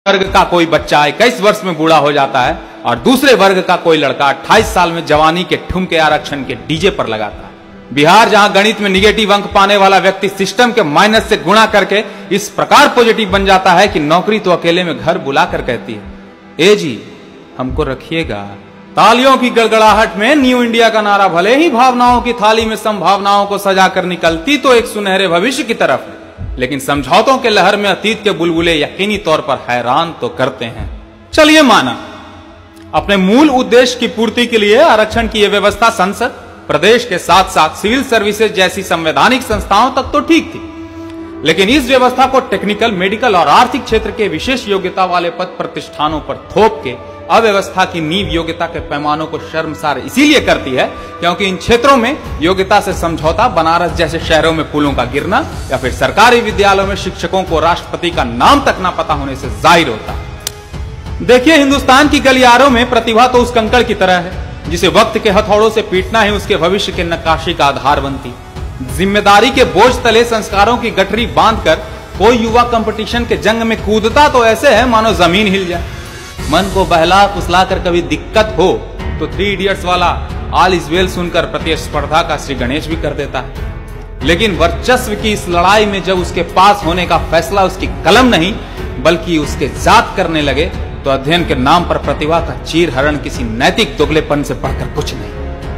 वर्ग का कोई बच्चा 21 वर्ष में बूढ़ा हो जाता है और दूसरे वर्ग का कोई लड़का 28 साल में जवानी के ठुमके आरक्षण के डीजे पर लगाता है। बिहार जहां गणित में निगेटिव अंक पाने वाला व्यक्ति सिस्टम के माइनस से गुणा करके इस प्रकार पॉजिटिव बन जाता है कि नौकरी तो अकेले में घर बुलाकर कहती है, ए जी हमको रखिएगा। तालियों की गड़गड़ाहट में न्यू इंडिया का नारा भले ही भावनाओं की थाली में संभावनाओं को सजाकर निकलती तो एक सुनहरे भविष्य की तरफ है, लेकिन समझौतों के लहर में अतीत के बुलबुले यकीनी तौर पर हैरान तो करते हैं। चलिए माना अपने मूल उद्देश्य की पूर्ति के लिए आरक्षण की यह व्यवस्था संसद, प्रदेश के साथ साथ सिविल सर्विसेज जैसी संवैधानिक संस्थाओं तक तो ठीक थी, लेकिन इस व्यवस्था को टेक्निकल, मेडिकल और आर्थिक क्षेत्र के विशेष योग्यता वाले पद प्रतिष्ठानों पर थोप के अव्यवस्था की नींव योग्यता के पैमानों को शर्मसार इसीलिए करती है क्योंकि इन क्षेत्रों में योग्यता से समझौता बनारस जैसे शहरों में पुलों का गिरना या फिर सरकारी विद्यालयों में शिक्षकों को राष्ट्रपति का नाम तक ना पता होने से जाहिर होता है। देखिए, हिंदुस्तान की गलियारों में प्रतिभा तो उस कंकड़ की तरह है जिसे वक्त के हथौड़ों से पीटना ही उसके भविष्य के नक्काशी का आधार बनती। जिम्मेदारी के बोझ तले संस्कारों की गठरी बांधकर कोई युवा कंपटीशन के जंग में कूदता तो ऐसे है मानो जमीन हिल जाए। मन को बहला फुसला कर कभी दिक्कत हो तो 3 इडियट्स वाला ऑल इज वेल सुनकर प्रतिस्पर्धा का श्री गणेश भी कर देता है, लेकिन वर्चस्व की इस लड़ाई में जब उसके पास होने का फैसला उसकी कलम नहीं बल्कि उसके जात करने लगे तो अध्ययन के नाम पर प्रतिभा का चीरहरण किसी नैतिक दोगलेपन से बढ़कर कुछ नहीं।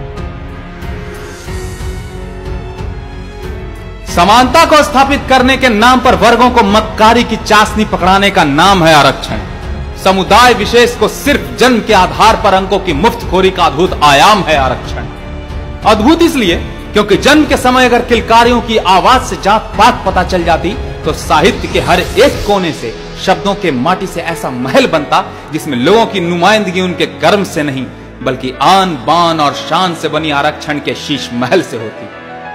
समानता को स्थापित करने के नाम पर वर्गों को मक्कारी की चाशनी पकड़ाने का नाम है आरक्षण। समुदाय विशेष को सिर्फ जन्म के आधार पर अंकों की मुफ्तखोरी का अद्भुत आयाम है आरक्षण। अद्भुत इसलिए क्योंकि जन्म के समय अगर किलकारियों की आवाज से जात पात पता चल जाती तो साहित्य के हर एक कोने से शब्दों के माटी से ऐसा महल बनता जिसमें लोगों की नुमाइंदगी उनके कर्म से नहीं बल्कि आन बान और शान से बनी आरक्षण के शीश महल से होती।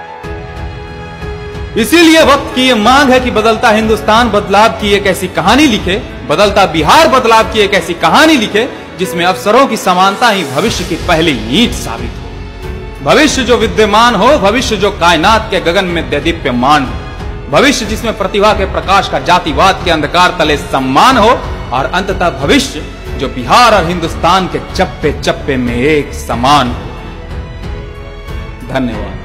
इसीलिए वक्त की यह मांग है कि बदलता हिंदुस्तान बदलाव की एक ऐसी कहानी लिखे, बदलता बिहार बदलाव की एक ऐसी कहानी लिखे जिसमें अवसरों की समानता ही भविष्य की पहली ईंट साबित हो। भविष्य जो विद्यमान हो, भविष्य जो कायनात के गगन में दैदीप्यमान हो, भविष्य जिसमें प्रतिभा के प्रकाश का जातिवाद के अंधकार तले सम्मान हो और अंततः भविष्य जो बिहार और हिंदुस्तान के चप्पे चप्पे में एक समान हो। धन्यवाद।